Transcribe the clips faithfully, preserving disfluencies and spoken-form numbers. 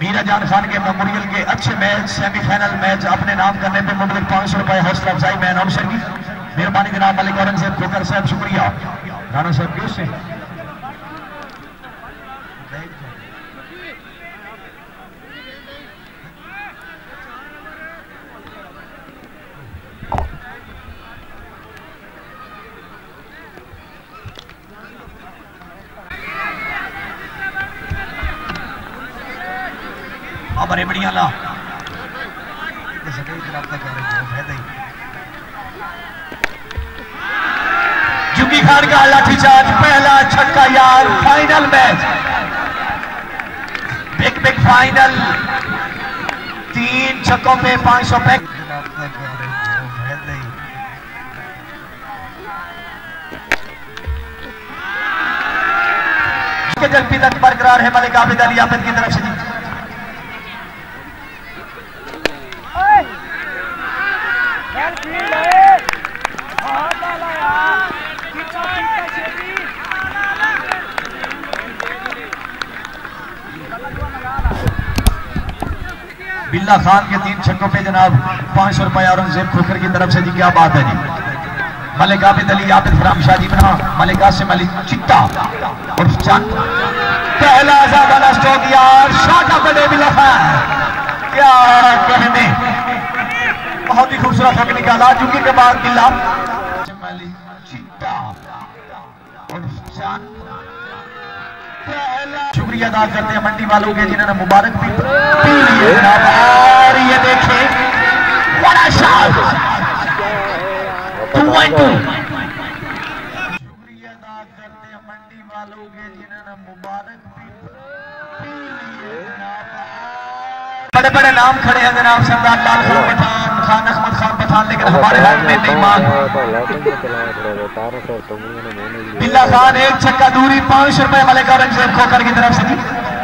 मीरा जान खान के मेमोरियल के अच्छे मैच सेमीफाइनल मैच अपने नाम करने पे मुबलिक पाँच सौ रुपए हौसला अफजाई मैन ऑफिसर की मेहरबानी जनाब मलिक औरंगजेब खोकर साहब शुक्रिया। राणा साहब क्यों से बड़े बढ़िया ला जुगी खान का लाठीचार्ज पहला छक्का यार final match big big final तीन छक्कों पे पांच सौ पैक जल्दी तक बरकरार है मलिक आबिद अली आबिद की तरफ से जी। बिल्ला खान के तीन छक्कों पे जनाब पांच सौ रुपए औरंगजेब खोखर की तरफ से जी। क्या बात है जी। मलिक आबिद अली आबिद फराम शादी बना मलिक आसिम अली चिट्टा और चंद पहला वाला स्ट्रोक यार शाटा बने बिल्ला खान क्या कहने बहुत ही खूबसूरत हक निकाला जुगी के बाद बिल्ला चिट्टा और चंद शुक्रिया अदा करते हैं मंडी वालों के जिन्होंने मुबारक भी पी लिए और ये देखें बड़ा शॉट टू पॉइंट टू। शुक्रिया अदा करते हैं मंडी वालों के जिन्होंने मुबारक भी पी लिए। बड़े बड़े नाम खड़े हैं जनाब सरदार लाल खान पठान खान अहमद खान पठान लेकिन हमारे हाथ में नहीं मान। बिल्ला खान एक छक्का दूरी पांच सौ रुपए मलिक औरंगजेब खोकर की तरफ से जी।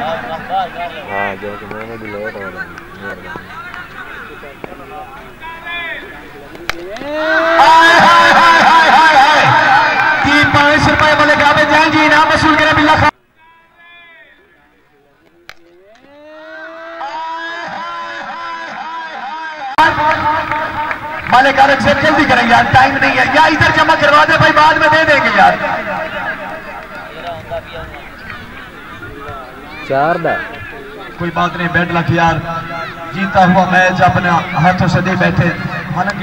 तीन पांच सौ रुपए मलिक आबिद जान जी इनाम वसूल करें बिल्ला खान। मलिक औरंगजेब जल्दी करें यार टाइम नहीं है या इधर जमा करवा दे भाई बाद में दे देंगे यार। चार दा कोई बात नहीं बैठ लख यार जीता हुआ मैच अपने हाथों से दे बैठे हालांकि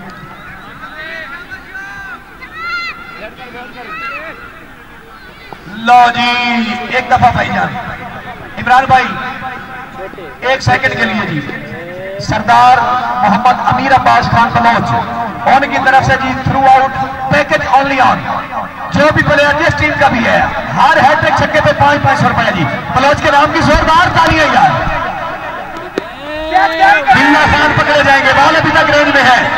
लो जी एक दफा भाई जान इमरान भाई एक सेकंड के लिए जी सरदार मोहम्मद अमीर अब्बास खान बलोच उनकी तरफ से जी throughout package only on जो भी प्लेयर जिस टीम का भी है हर हैट्रिक छक्के पे पांच पांच सौ रुपया जी। बलोच के नाम की जोरदार तालियां यार। बिल्ला खान पकड़े जाएंगे बॉल अभी तक रेंज में है।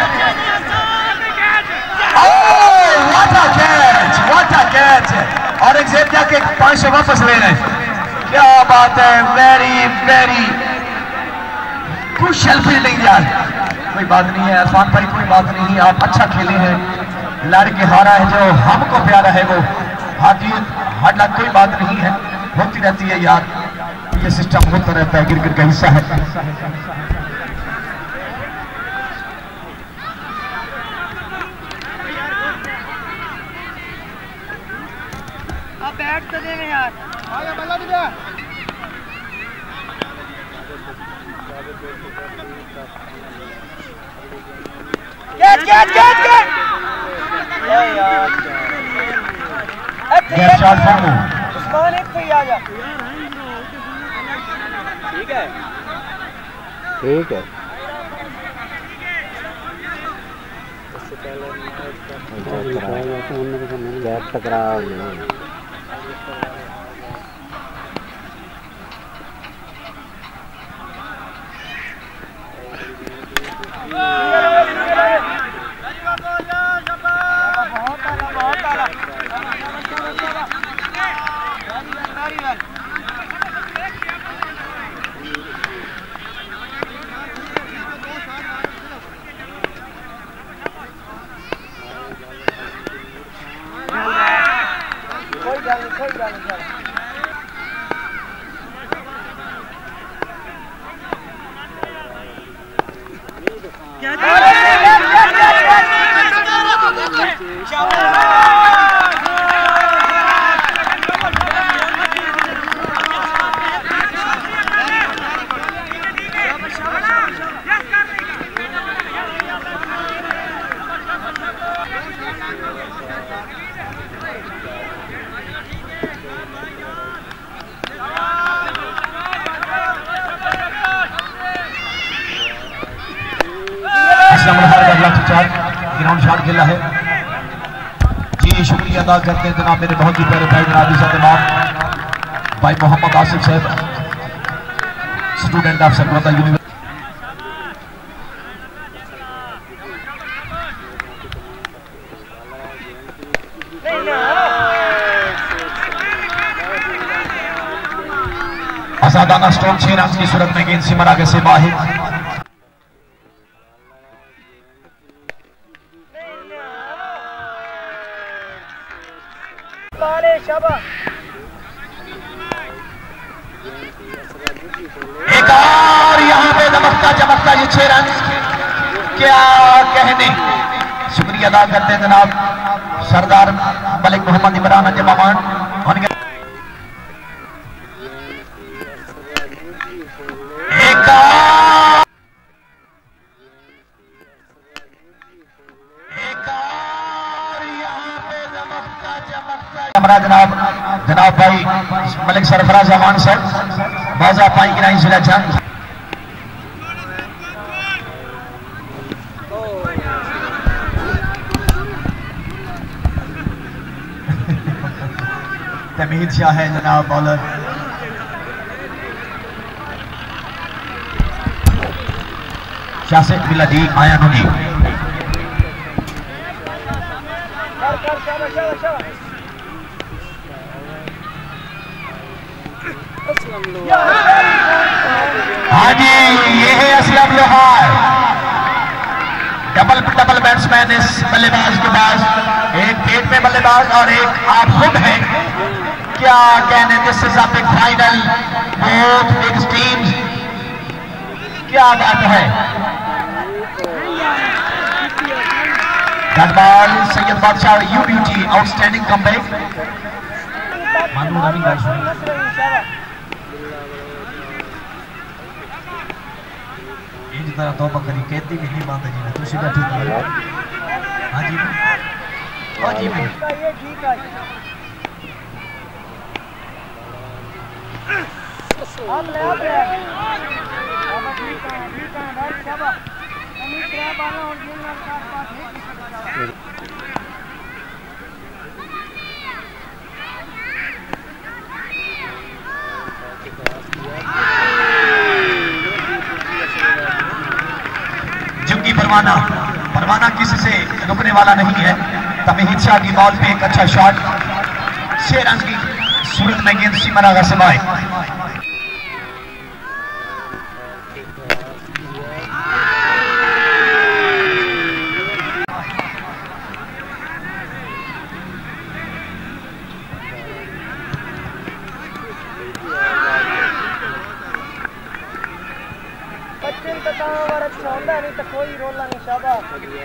What a catch what a catch और एक जेब जाके पांच सौ वापस ले रहे हैं। क्या बात है वेरी वेरी कुशल फील्डिंग यार। कोई बात नहीं है इरफान भाई कोई बात नहीं आप अच्छा खेले हैं लड़के हारा है जो हमको प्यारा है वो हाथी हाडला कोई बात नहीं है होती रहती है यार ये सिस्टम होता रहता है क्रिकेट का हिस्सा है। अब बैट तो दे यार आगे बल्ला दे गेट गेट गेट गेट यार गेट शॉट फाड़ो उस्मान एक पे आ जा। ठीक है ठीक है गैप टकराव ग्राउंड शॉट खेला है जी। शुक्रिया अदा करते हैं जनाब मेरे बहुत ही प्यारे भाई जनाब इस इमाम भाई Mohammad Asif sahab, student of Sargodha university. आजादाना स्ट्रोक छह रन की सूरत में गेंद सीमा आगे से बाहर। एक और यहां पे दमकता चमकता ये छह रन, क्या कहने। शुक्रिया अदा करते हैं जनाब सरदार मलिक मोहम्मद इमरान अंजमान उनके एक और एक और यहां पे दमकता चमकता हमारा जनाब जनाब भाई मलिक सरफराज अमान साहब बाजा पाई की नहीं जिला जंग। तमीद शाह है जनाब बॉलर। शासिक बिलादी आया नूनी हाँ जी, ये है असलम लोहार। डबल डबल बैट्समैन इस बल्लेबाज के पास, एक पेट में बल्लेबाज और एक आप खुद हैं, क्या कहने। This is a big final, both big teams, क्या बात है। That ball Syed Badshah you beauty outstanding comeback. मानू रनिंग कर तरह तो बकरी कहती भी नहीं बात जी ने तुसी बैठे हो। हाँ जी हाँ जी भाई आप ले आप ले अब ठीक है ठीक है भाई शाबाश अमी क्या बाला और दिन में चार पांच है। जुंगी परवाना परवाना किसी से रुकने वाला नहीं है। तमीद शाह की बॉल पे एक अच्छा शॉट, छह रन की सूरत में गेंद सीमा का सिवाय। नहीं तो कोई रोला नहीं शाबाश।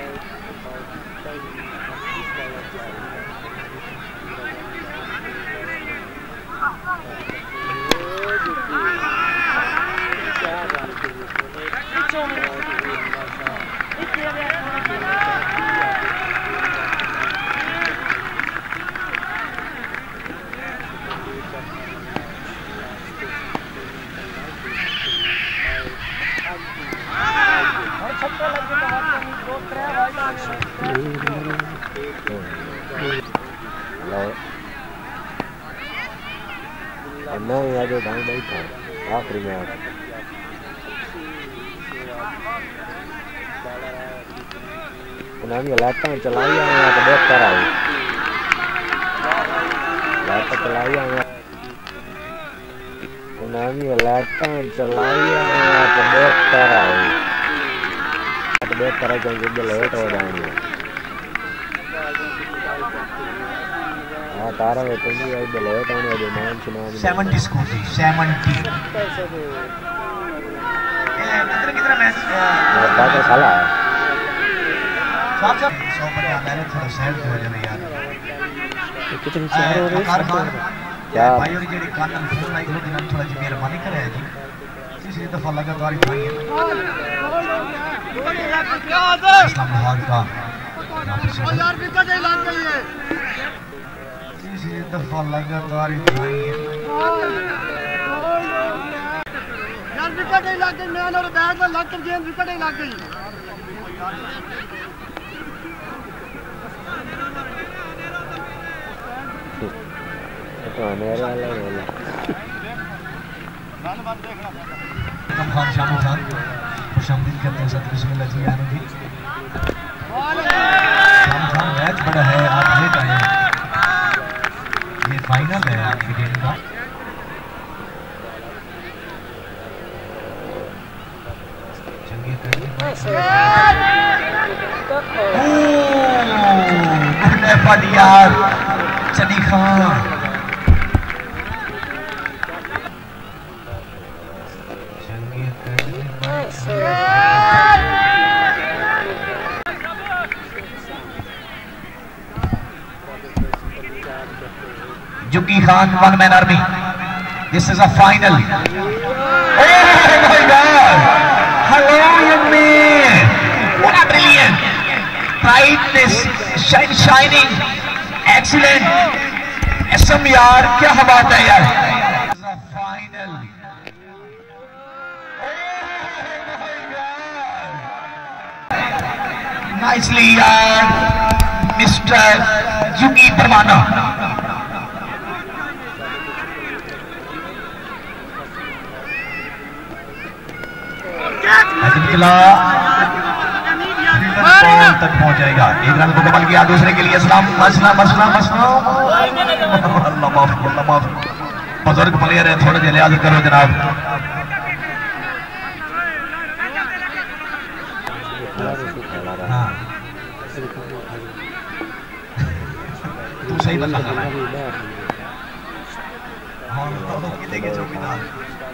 नहीं आज ढंग नहीं था आखिरी में आज उन्होंने लाइटें चलाई आए तो बहुत कर आई लाइटें चलाई आए उन्होंने लाइटें चलाई आए तो बहुत कर आई तो बहुत तरह के लेट हो जाएंगे। तारा में तुम भी आई लेट आने वाले नाम सुना सेवेंटी स्कोर सेवेंटी कितने कितने मैच साला साहब साहब सौ पर आ रहे थोड़ा साइड हो जाने यार कितनी चार हो रही है क्या भाई और जेडी कान में फोन लाइक होती ना थोड़ा जी मेहरबानी करे जी तीसरी दफा लगातार ही भाई इस्लाम भाग का यार विकेट ही लग गई है तीसरी दफा लगातार ही भाई यार विकेट ही लग गई मैन और बैट में लग कर गेंद विकेट ही लग गई तो मेरे वाला ही बोला कम खान शामो खान खुशामदीद करते हैं सत बिस्मिल्लाह जी आने की शाम खान मैच बड़ा है आप लेट आए ये फाइनल है आपकी गेम का यार चनी Khan Jugi Khan one man army this is a final oh my god hello young man what a brilliant brightness shine shining excellent awesome यार क्या बात है यार फाइनल नाइसली यार मिस्टर जुगी परवाना तक पहुंच जाएगा एक रन को कमल किया दूसरे के लिए सलाम मसला मसला मसला अल्लाह माफ अल्लाह माफ बुजुर्ग प्लेयर है थोड़ा लिहाज करो जनाब हाँ तू सही बता हाँ कितने के चौकीदार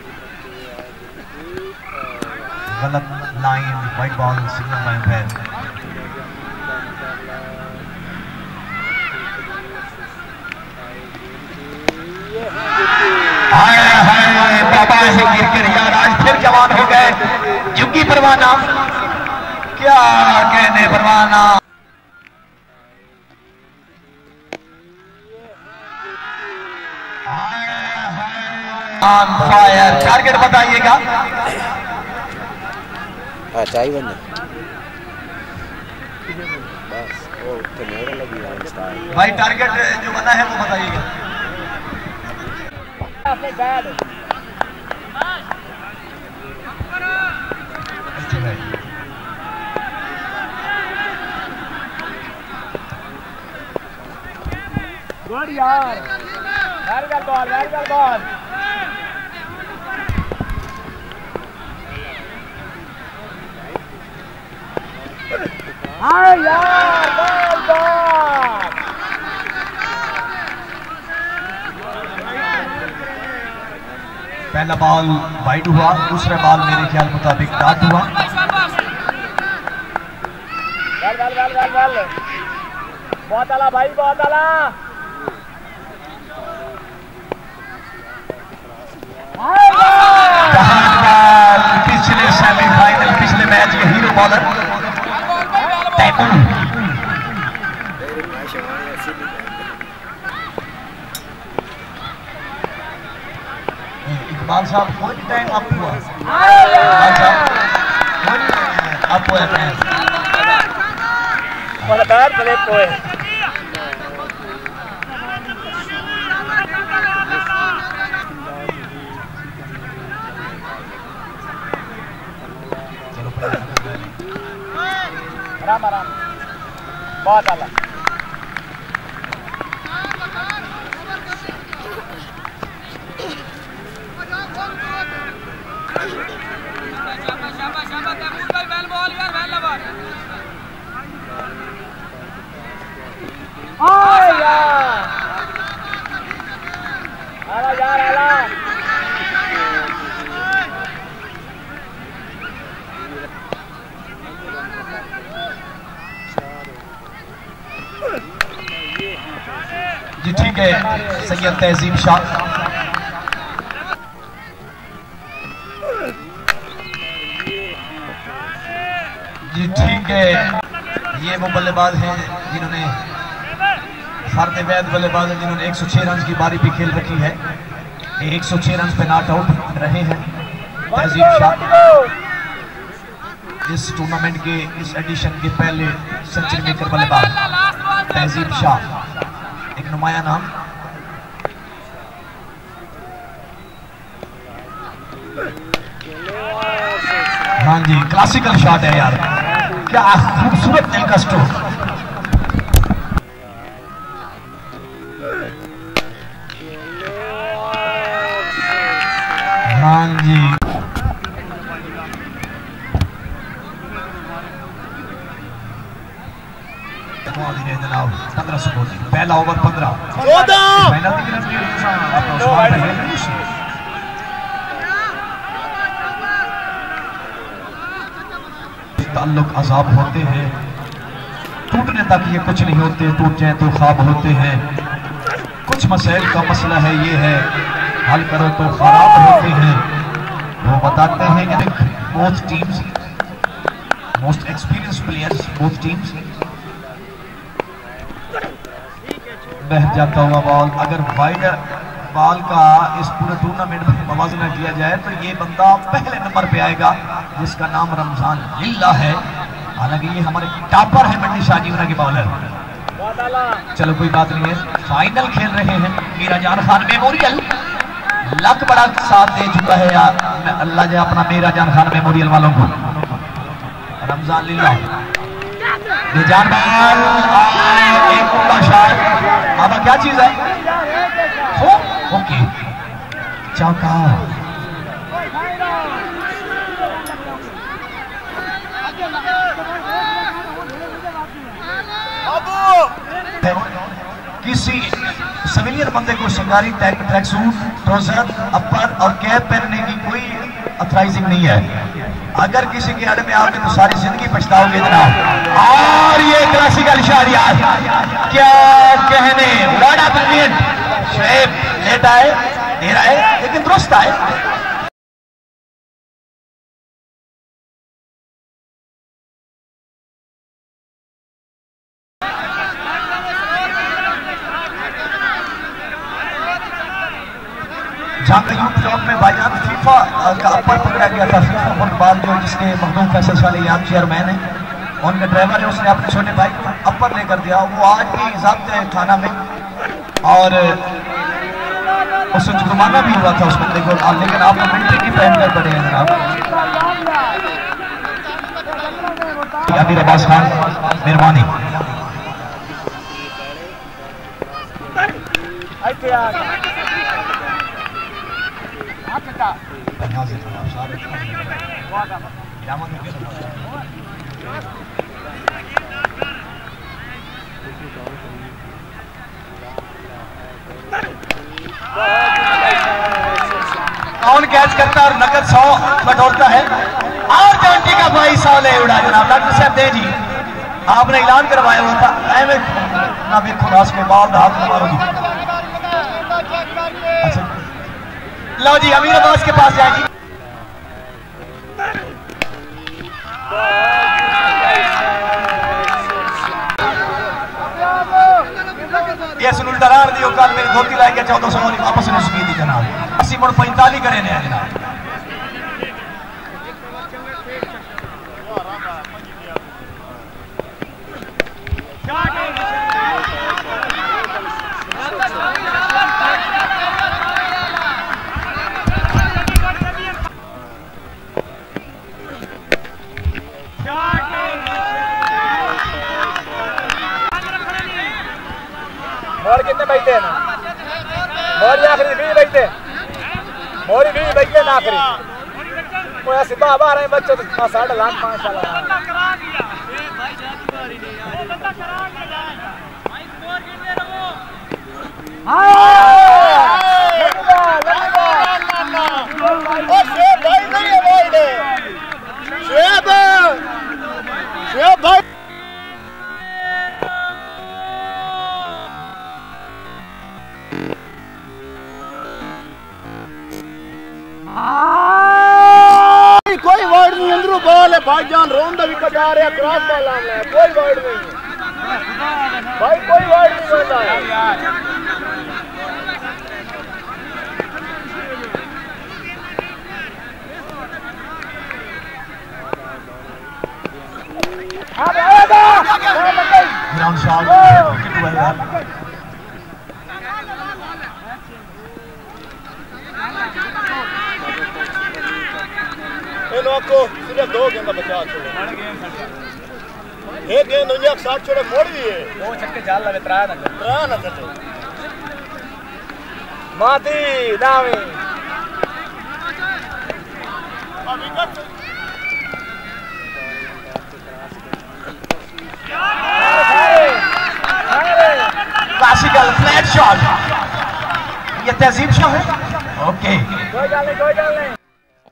गलत line white ball signal line पे हाय हाय बाबा है गिरकर यार आज फिर जवान हो गए जुगी परवाना क्या कहने परवाना ऑन फायर टारगेट बताइएगा चाहिए बंदे बस वो तो मेरे लगी है भाई टारगेट जो बना है वो बताइएगा गुड यार very well ball very well ball हाँ यार बॉल बॉल पहला बॉल वाइड हुआ दूसरा बॉल मेरे ख्याल मुताबिक डॉट हुआ well well well well well बहुत आला भाई बहुत आला पिछले सेमीफाइनल पिछले मैच के हीरो बॉलर इकबाल साहब कोई टाइम अप हुआ इकबाल साहब अप हुआ मैच लगातार चले कोई आराम आराम बहुत आला आला यार आला है सैयद तहजीब शाह। जी ठीक है, ये वो बल्लेबाज हैं जिन्होंने फर्द वैद बल्लेबाज हैं जिन्होंने एक सौ छह रन की बारी भी खेल रखी है। एक सौ छह रन पे नॉट आउट रहे हैं तहजीब शाह। इस टूर्नामेंट के इस एडिशन के पहले सेंचुरी मेकर बल्लेबाज तहजीब शाह, एक नुमाया नाम। हाँ जी, क्लासिकल शॉट है यार, क्या खूबसूरत दिल का स्ट्रोक। हाँ जी, जनाब पंद्रह सौ पहला ओवर पंद्रह ताल्लुक अजाब होते हैं, टूटने तक ये कुछ नहीं होते, टूट जाए तो ख्वाब होते हैं। कुछ मसैल का मसला है ये है, हल करो तो खराब होते हैं। वो बताते हैं कि both teams most experience players both teams बह जाता हुआ बॉल, अगर वाइड बॉल का इस पूरे टूर्नामेंट में मवाजना किया जाए तो ये बंदा पहले नंबर पे आएगा जिसका नाम रमजान लिल्ला है। हालांकि ये हमारे टॉपर है मंडी शाहजीवना के बॉलर। चलो कोई बात नहीं है, फाइनल खेल रहे हैं मीरा जान खान मेमोरियल। लक बड़ा साथ दे चुका है यार, अल्लाह जे अपना मीरा जान खान मेमोरियल वालों को। रमजान लिल्ला जान बाल एक शॉट, अब क्या चीज है हो ओके चौका। किसी सिविलियन बंदे को शिकारी ट्रैक सूट, ट्राउजर, अपर और कैप पहनने की कोई अथराइजिंग नहीं है। अगर किसी के अड़ में आओगे तो सारी जिंदगी पछताओगे जनाब। और ये क्लासिकल शॉट यार, क्या कहने, बड़ा ब्रिलियंट। शोएब लेट आए, दे रहा है लेकिन दुरुस्त आए। जहां का यूथ ब्लॉक में भाईजान फीफा का अपर पकड़ा गया था, फीफा फुटबॉल जो जिसके मखदूम फैसल वाले याद चेयरमैन है, उनके ड्राइवर है, उसने अपने छोटे भाई को अपर लेकर दिया। वो आज भी जब्त है थाना में और उससे जुर्माना भी हुआ था उस बंदे को, लेकिन आप मिलिट्री की पहन कर पड़े हैं जनाब। अमीर अब्बास खान मेहरबानी। कौन कैच करता है और नकद सौ बटोरता है। और जॉन्टी का भाई सौ ले उड़ा जनाब। डॉक्टर साहब दे जी, आपने ऐलान करवाया हुआ था ना भी खुरास के बाद हाथ मारोगी। अच्छा लो जी, अमीर अब्बास के पास जाए जी। ये सुन उल्टा रार दियो, कल मेरी धोती लाई के चौदह सौ वापस की थी जनाब। अस्सी मुड़ पैंतालीस करे ने जनाब। मोर कितने बैठे हैं ना, मोरी आखिरी भी बैठे, मोरी भी बैठे ना आखिरी। वो सीधा अब आ रहे हैं बच्चे तो साढ़े लाख पाँच साल भाई। वाले भाईजान रोम का विकेट आ रहा है, क्रॉस बॉल आना है, कोई वाइड नहीं है भाई, कोई वाइड नहीं होता है। अब आएगा ग्राउंड शॉट विकेट हुआ यार। इन आपको सिर्फ दो गेंद बचा छोड़े, एक गेंद दुनिया के साथ छोड़े मोड़ दिए, दो छक्के जाल लगे, त्रा ना त्रा ना करते माती नामी क्लासिकल फ्लैट शॉट, ये तहजीब शाह है। ओके कोई डाल नहीं, कोई डाल नहीं।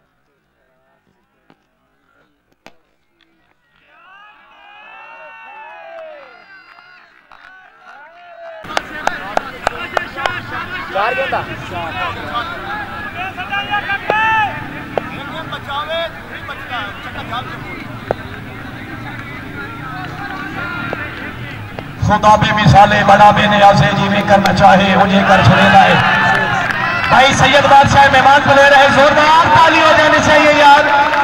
चार गेंदा बचावे नहीं बचता, चक्का जाल के बोल खुदा पे मिसाले बड़ा बेनियाज़े जीवे करना चाहे उन्हें कर छोड़े लाए। भाई सैयद बादशाह मेहमान प्लेयर है, जोरदार ताली हो जानी चाहिए यार।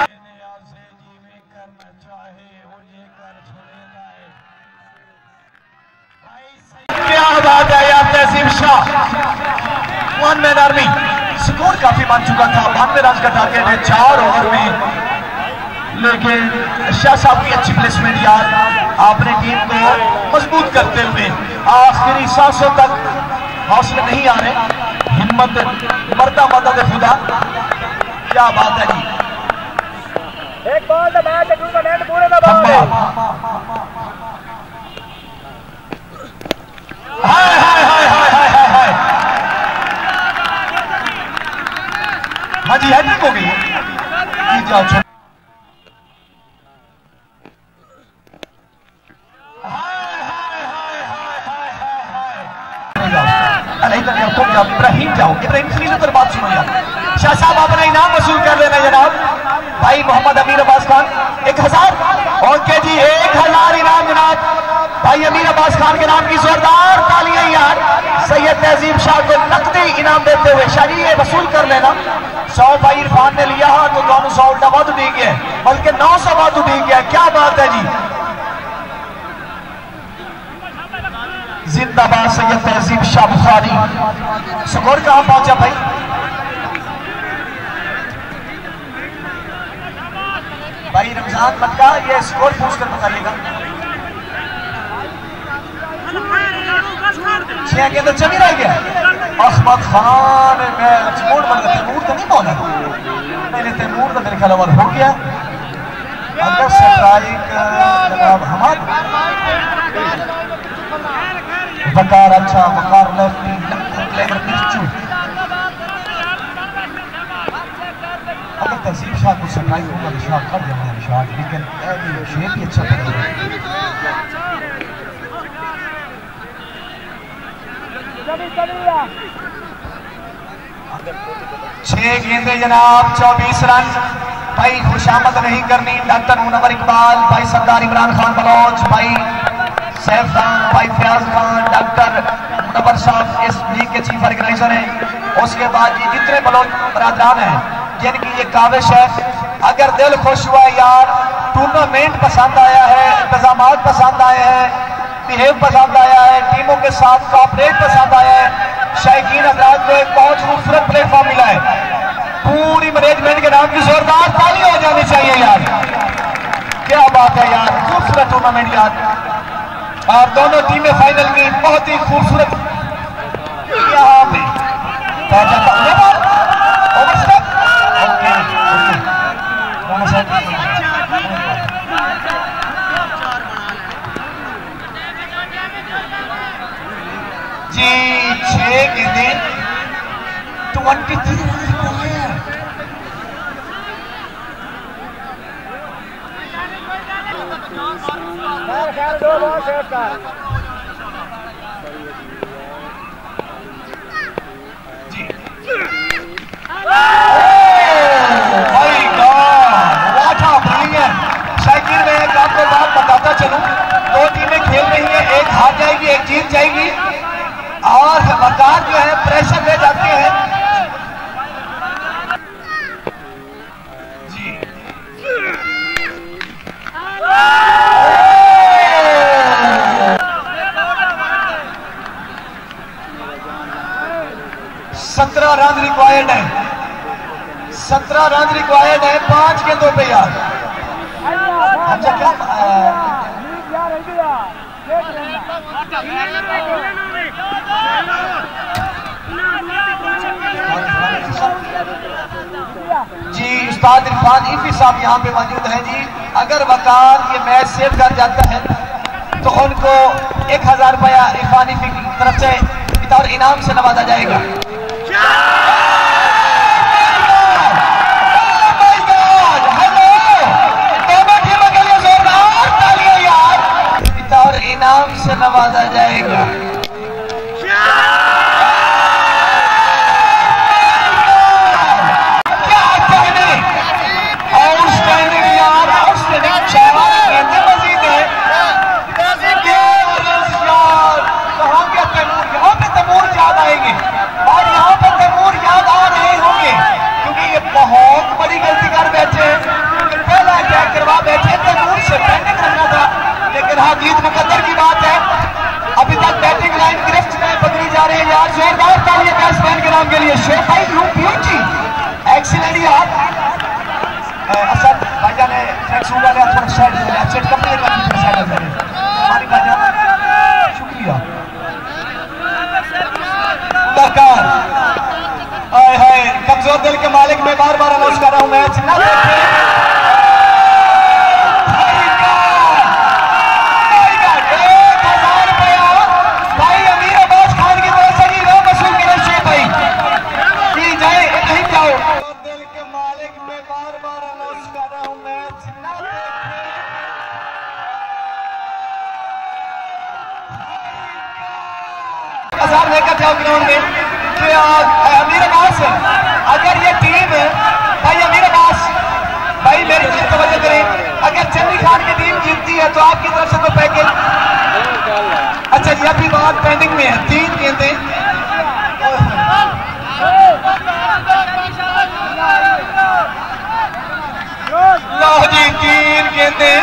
क्या बात है यार, Tehseeb Shah one man army. Score काफी बन चुका था, बानवे रन का टारगेट है चार ओवर में, लेकिन शाह साहब की अच्छी प्लेसमेंट यार, आपने टीम को मजबूत करते हुए आखिरी सांसों तक हौसले नहीं आ रहे, हिम्मत मरदा मदद खुदा। क्या बात है जी, एक ball the match to the net पूरे द बॉल। हाय हाय हाय हाय हाय हाय हाय, हाँ जी हैट्रिक हो गई है। जाओ इब्राहिम जाओ, इब्राहिम प्लीज उधर बात सुनो यार। शाह साहब अपना इनाम वसूल कर लेना जनाब। भाई मोहम्मद अमीर अब्बास खान एक हजार, ओके जी एक हजार इनाम जनाब। भाई अमीर अब्बास खान के नाम की जोरदार तालियां यार। सैयद तहजीब शाह को नकदी इनाम देते हुए शाह जी ये वसूल कर लेना। सौ भाई इरफान ने लिया तो दोनों सौ उल्टा बहुत उठी गया, बल्कि नौ सौ बहुत उठी गया। क्या बात है जी, जिंदाबाद सैयद तहजीब शाह बुखारी। स्कोर कहां पहुंचा भाई, भाई रमजान मक्का ये स्कोर पूछ कर बताइएगा। छह के अंदर चली रह गया अहमद खान, मैं तैमूर बन गया, तैमूर तो नहीं बोला मैंने, तैमूर का मेरे ख्याल ओवर हो गया। अंदर से स्ट्राइक जनाब हमारा वकार, अच्छा वकार लेफ्ट पिच्चू। अगर तहसीब शाह को सरप्राइज होगा तो शाह कर देंगे निशान, लेकिन शेप ही अच्छा पड़ेगा। छह गेंदे जनाब, चौबीस रन। भाई खुशामद नहीं करनी, डॉक्टर मुनव्वर इकबाल, भाई सरदार इमरान खान बलोच, भाई सैफ खान, भाई फयाज खान, डॉक्टर मुनव्वर साहब इस लीग के चीफ ऑर्गेनाइजर हैं। उसके बाद ये जितने बलोच बरादरान हैं जिनकी ये काविश है, अगर दिल खुश हुआ यार, टूर्नामेंट पसंद आया है, इंतजाम पसंद आए हैं, बिहेव पसंद आया है, टीमों के साथ कॉपरेट पसंद आया है, शायकीन हज़रात को एक बहुत खूबसूरत प्लेटफॉर्म मिला है, पूरी मैनेजमेंट के नाम की जोरदार ताली हो जानी चाहिए यार। क्या बात है यार, खूबसूरत टूर्नामेंट यार, और दोनों टीमें फाइनल की बहुत ही खूबसूरत। यहाँ पे जी छह गेंदे ट्वेंटी थ्री जी। Oh my God! What a brilliant! Required है, सत्रह रन रिक्वायर्ड है पांच गेंदों पे यार। अच्छा क्या जी उस्ताद इरफान इफी साहब यहाँ पे मौजूद हैं जी। अगर वकार ये मैच सेव कर जाता है तो उनको एक हजार रुपया इरफान इफी की तरफ से बतौर इनाम से नवाजा जाएगा। बतौर इनाम से नवाजा जाएगा। बहुत बड़ी गलती कर बैठे, पहला अटैक करवा बैठे, तैमूर से बैटिंग करना था, लेकिन हाँ जीत मुकद्दर की बात है। अभी तक बैटिंग लाइन गिरफ्त में पकड़ी जा रही है यार। जोरदार तालियां बैट्समैन के नाम के लिए। शेख भाई यू ब्यूटी एक्सीलेंट यार। असद भाईजान ने ट्रैक सूट वाले थोड़ा साइड में अच्छे कपड़े का साइड में हमारी भाईजान शुक्रिया सरकार। हाय हाय कमजोर दिल के मालिक मैं बार बार अनाउंस कर रहा हूं मैच ना देखें। एक हजार रुपया भाई अमीर अब्बास खान की तरफ से रो वसूल करें शेख भाई की जाए नहीं जाओ। दिल के मालिक मैं बार बार अनाउंस कर रहा हूं मैच ना देखें। हजार लेकर जाओ ग्राउंड में। अमीर अब्बास अगर ये टीम भाई अमीर अब्बास भाई मेरी चीज तवज्जो करें, अगर चन्नी खान की टीम जीतती है तो आपकी तरफ से कोई पैकेज। अच्छा जी अभी बात पेंडिंग में है, तीन गेंदें लो जी तीन गेंदें।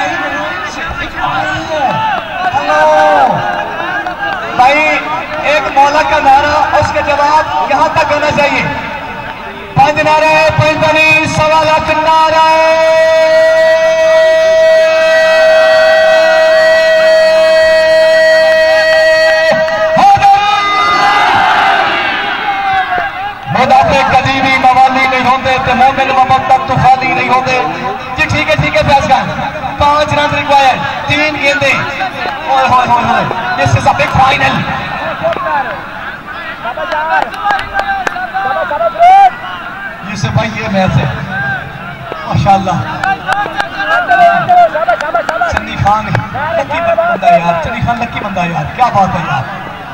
हेलो भाई एक मौला का नारा उसके जवाब यहां तक होना चाहिए। पंज नारे पंज बनी सवा लाख नारा मुदाफे कदी भी मवाली नहीं होते तो मोमिन मोहब्बत तो खाली नहीं होते जी। ठीक है ठीक है फैसला पांच रन रिक्वायर्ड तीन गेंदें। ओए होए होए होए this is a big final. Yusuf भाई ये मैच है माशाल्लाह। चन्नी खान लकी बंदा यार, चन्नी खान लकी बंदा यार, क्या बात है यार।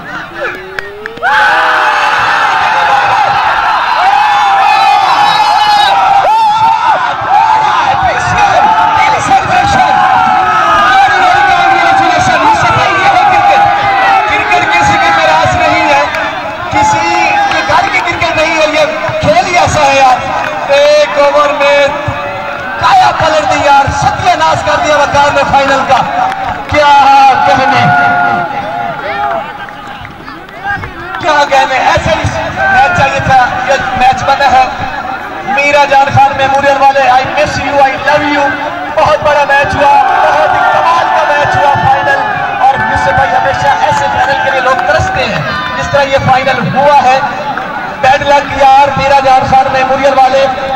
क्रिकेट किसी की मिरास नहीं है, किसी के घर की क्रिकेट नहीं है, ये खेल ही ऐसा है यार। एक ओवर में काया पलट दी यार, सत्यानाश कर दिया वकार ने फाइनल का। क्या कहने क्या कहने ऐसे ही मैच चाहिए था। ये मैच बना है मीरा जान खान मेमोरियल वाले। I miss you, I love you. बहुत बड़ा मैच हुआ, बहुत ही कमाल का मैच हुआ फाइनल। और यूसुफ भाई हमेशा ऐसे फाइनल के लिए लोग तरसते हैं जिस तरह ये फाइनल हुआ है। बैड लक यार मीरा जान खान मेमोरियल वाले।